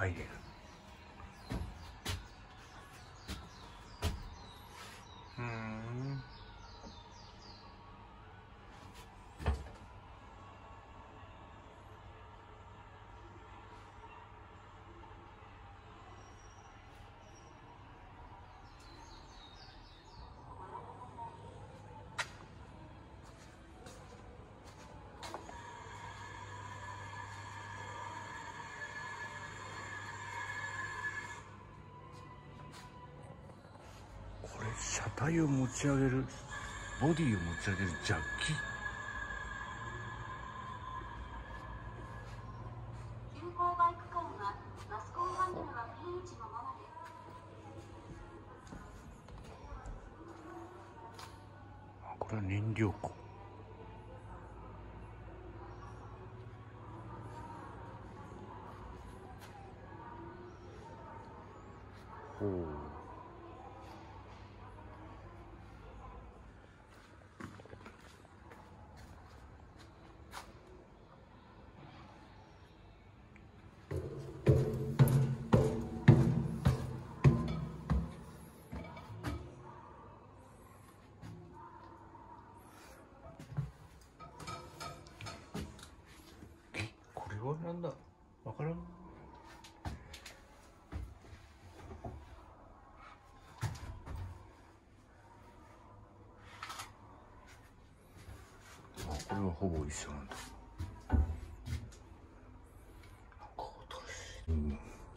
入れる。これ車体を持ち上げる、ボディを持ち上げるジャッキ。 急行バイク間はマスコンハンドルはフリー位置のままで。 これは燃料庫。ほう。これはなんだ、わからん。これはほぼ一緒なんだ。うん。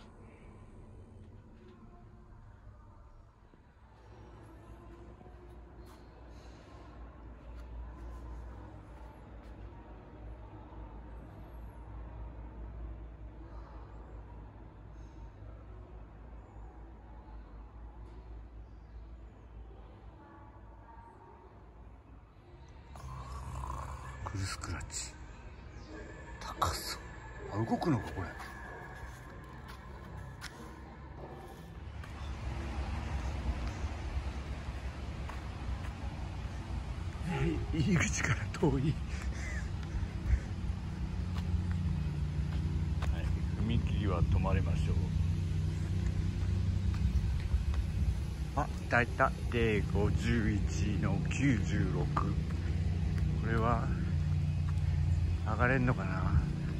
フルスクラッチ。高そう。あ、動くのかこれ。入り口から遠い。はい、踏切は止まりましょう。あ、いたいた。で51の96。これは上がれんのかな。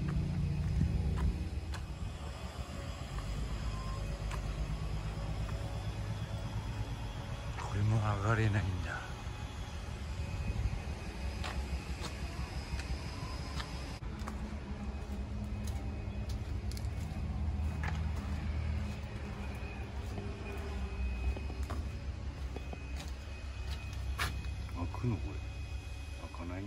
これも上がれないんだ。開くのこれ。開かないね。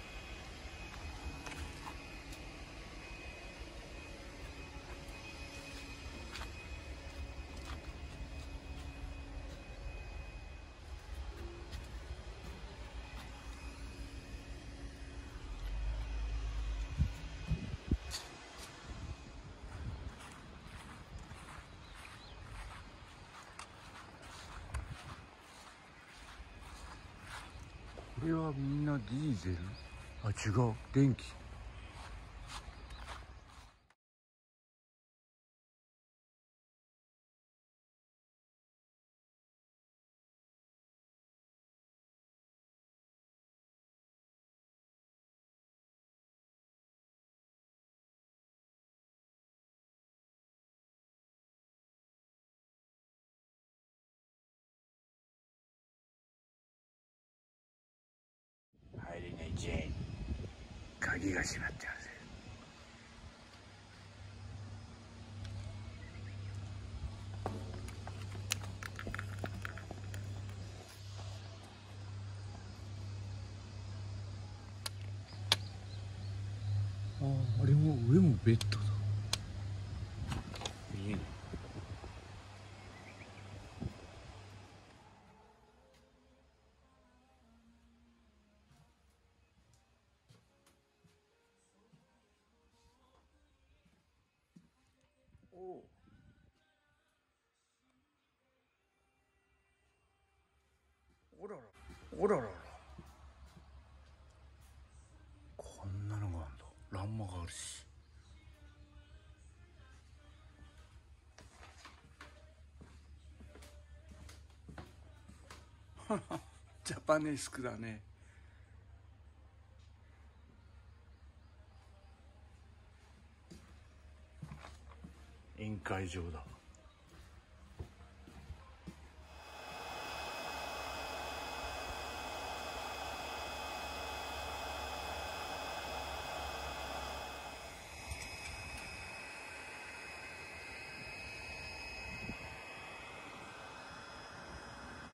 これはみんなディーゼル？あ、違う。電気。入れないチェーン。鍵が閉まってます。あれも上もベッドだ。いいね。おおららおららら、こんなのがあるんだ。欄間があるし。 ジャパネスクだね。宴会場だ。